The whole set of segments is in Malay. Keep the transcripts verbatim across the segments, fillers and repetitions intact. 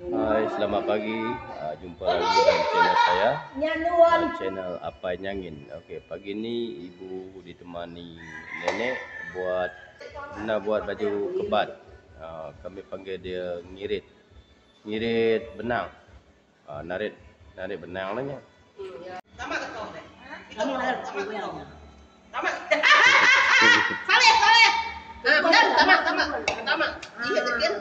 Hai, selamat pagi. Uh, jumpa lagi dalam channel saya, uh, channel Apai Nyangin. Okey, pagi ni ibu ditemani nenek buat nak buat baju kebat. Uh, kami panggil dia ngirit. Ngirit benang. Uh, narit narit benang lah nya. Tamak ke kau deh? Kamu ada yang tamak. Saleh, saleh. Nah, benar tamak, tamak, tamak. Iya sekian.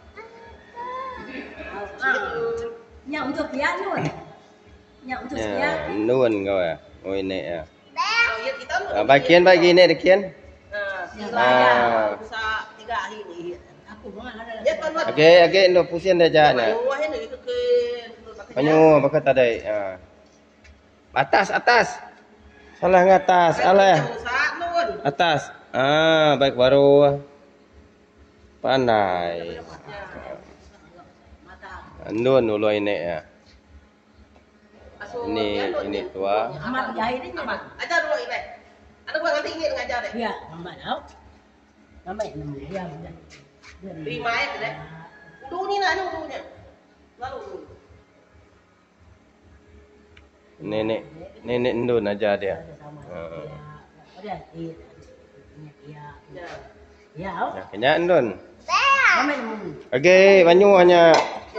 Nhận untuk dia luôn. Nhận untuk dia. Ya, nuan kau ya. Oh ini ya. Oh, ya kita lu. Uh, bagian bagi ni dekian. Nah, bisa tiga ini. Aku mana ada. Ya kan. Okey, okey, ndo pusing dah jana. Wah, ini itu ke Panyu pakai tadi. Ha. Atas, atas. Salah ngatas, alah. Atas. Ah, baik baru. Pandai. Nun ulu ini ya. Ini ini tua. Amat jahit ini. Amat. Ajar dulu ini. Anak gua nanti ingin ngajar deh. Iya, amat tau. Amat nemu dia. Lima ya deh. Udu ni nak udunya. Lalu udu. Nenek nenek Ndun ajar dia. Heeh. Ada iya. Iya. Ya. Ya. Ya, kenyak Ndun. Amat nemu. Okey, banyu hanya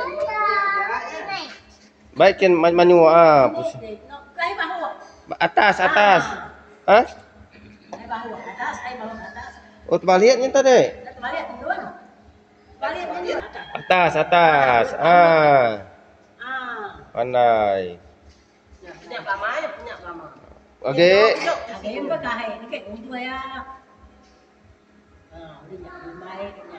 baikin banyu ah. Kai bahu. Atas, atas. Hah? Kai bahu atas, kai bahu atas. Oh, terbaliaknya tadi. Terbalik dulu. Balik ini. Atas, atas. Ah. Ah. Pandai. Punya lama ya, punya lama. Okey. Ada yang berkahai ni kan untuk ya. Ah, dia nak mai kena.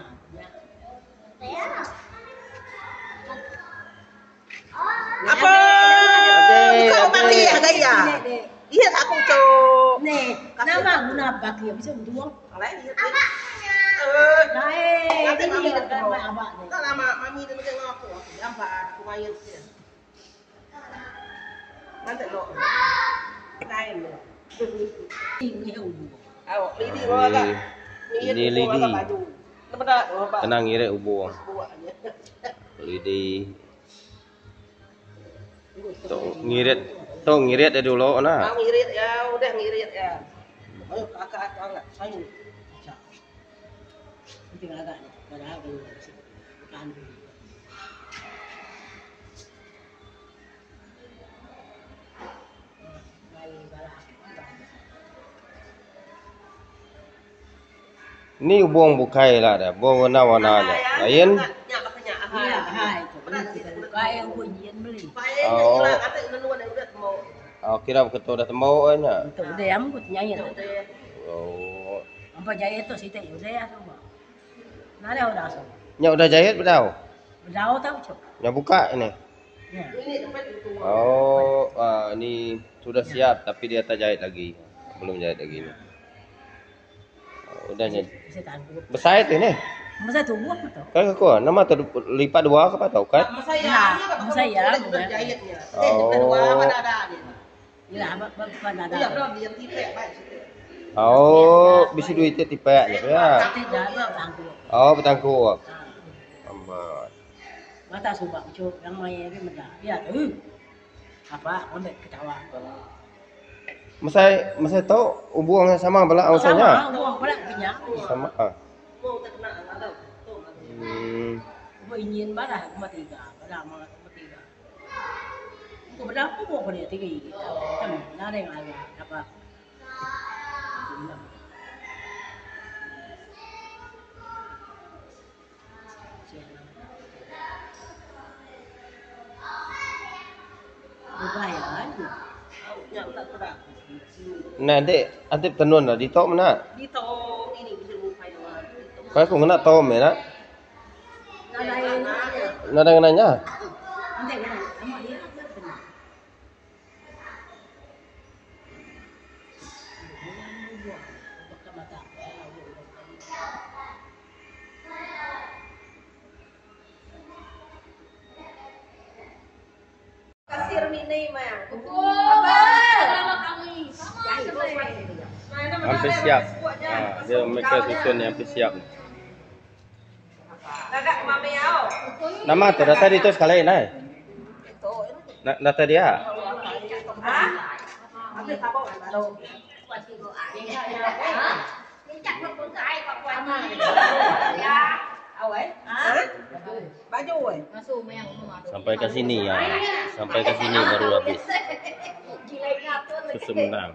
Apa? Okey, Kau mati ya gaya. Iya aku cok. Nih, nama guna bagi bisa untuk. Lain iya. Eh, Lain. nanti mami Ini dah kan abak ni. tak lama mami dah tengok aku. Nampak aku main dia. Nanti lo. Lain lo. Ini ubu. Awak lidi bawa tak? Ini lidi. Benar, bawa. Kena ngirit ubung. Bawa aja. Lidi. Tok ngirit, tok ngirit dah dulu nah. Mau ngirit ya, udah ngirit ya. Ayo kakak aku angkat. Ayo. Ini agak ni. Padahal kalau kan. Ni ubung bukai lah dah. Ubung warna-warnanya. Lain. Nyak makanya. Iya, hai. Kaya yang kunjin beli. Oh. Kata nuan yang udah mau. Oh, kira betul dah tembau nya. Untuk dia am kut nyanyi. Oh. Apa jaya tu sita yo saya semua. Nada udah so. Nya udah jahit bedau. Bedau tahu cok. Nya buka ini. Ya. Ini tempat itu. Oh, ah, ini sudah siap tapi dia tak jahit lagi. Belum jahit lagi ni. Oh, udah nya. Bisa tangguh. Besar ini. Masa tunggu apa tu? Kan kau nama tu lipat dua ke apa tahu kan? Saya, saya. jahitnya. Oh. Kedua mana ada dia. Ya, apa apa nada. Iya, bro, dia tipe baik. Oh, bisi duit tipe ya. Tapi dah tangguh. Oh, betangku. Ambat. Mata subak cok yang main ni menda. Ya tu. Apa ambil ketawa. Masai masai tahu ubung sama bala ausanya. Sama, uang pula punya. Sama. Ah. Mau terkena ada. Hmm. Aku ingin barah aku mati tiga. Barah malah aku mati tiga. Aku barah aku mau pada tiga ini. Kan nada yang ada apa. Bahaya kan? Yang tak pernah. Nah, dek, adip tenun lah di tok mana? Di tong ini bisa lupa yang Kau aku kena tom ya nak? Nada yang Nada nanya. nanti kena sama dia apa benar. kasir mini mah. Hampir siap. Ah, dia mereka susun yang hampir siap. Kakak mami ya. Nama tu data di tu sekali nai. Na data dia. Sampai ke sini ya. Sampai ke sini baru habis. Susu menang.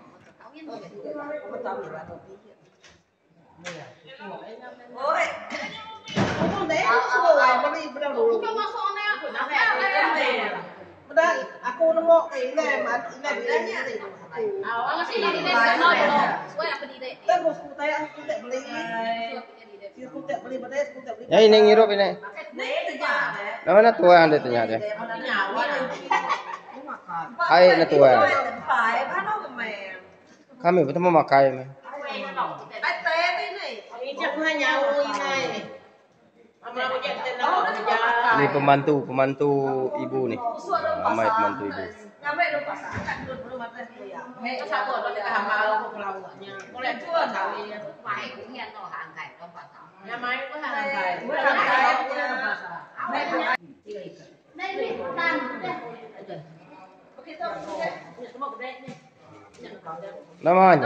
Aku nemu kayak ini, ini ini. Awak sih ini deh. Suai apa di deh? Terus aku tanya aku tak beli. Aku tak beli beras, aku tak beli. Ya ini ngirup ini. Nama na tua anda tanya deh. Ay na tua. Kami betul mau makai. Ini pembantu pembantu ibu nih. Ramai pembantu ibu. Namanya?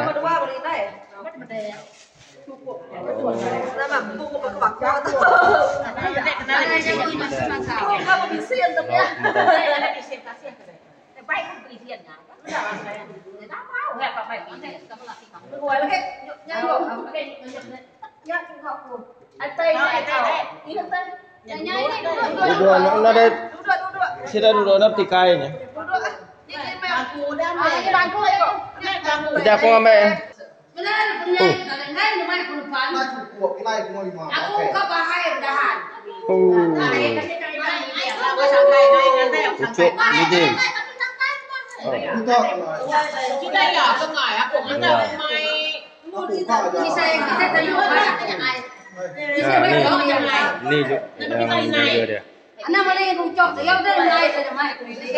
Dua anak ada. Sila dulu anak tikainya. Tidak aku ngambil. Aku ke bahaya udahan. Oh. Ucuk ini. Kita ya tengah aku kita main. Bisa kita terima banyak. Nah, ini ini yang juga dia. Anak mana yang runcok, yang dah naik saja mai.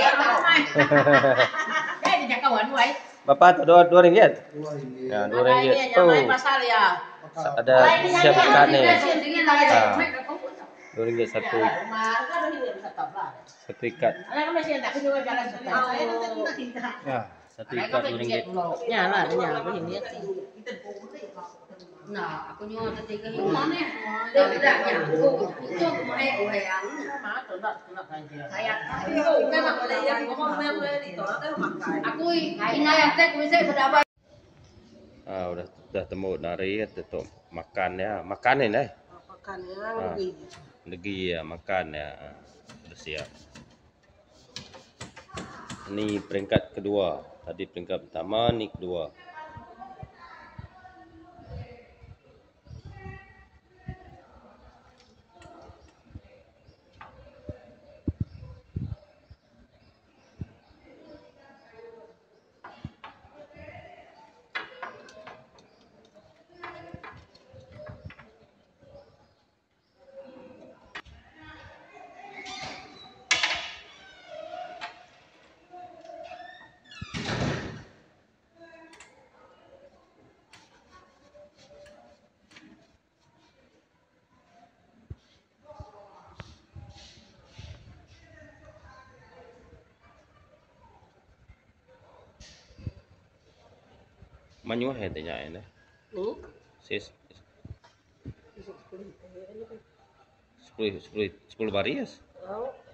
Eh dia kawan wai. Bapak dua dua ringgit. Ya dua ringgit. Oh. Oh. Pasar ya. Ada siap ikan nih. Dua ringgit satu. Satu ikat. Ya satu ikat dua ringgit. Nyala nyala begini. Nah, aku nyawa ketika hilang ya. Tidak nyangkut. Itu aku mau hayang. Saya memang ada yang ngomong memang itu. Aku ini yang teh bisa berapa? Ah udah udah temu nari tutup makan ya makan ini deh. Makan ya Ah, lagi. lagi ya makan ya. Ah, sudah siap. Ini peringkat kedua. Tadi peringkat pertama, ini kedua. Manyu hai tanya ini. Hmm? Sis. Sepuluh sepuluh sepuluh baris. Oh.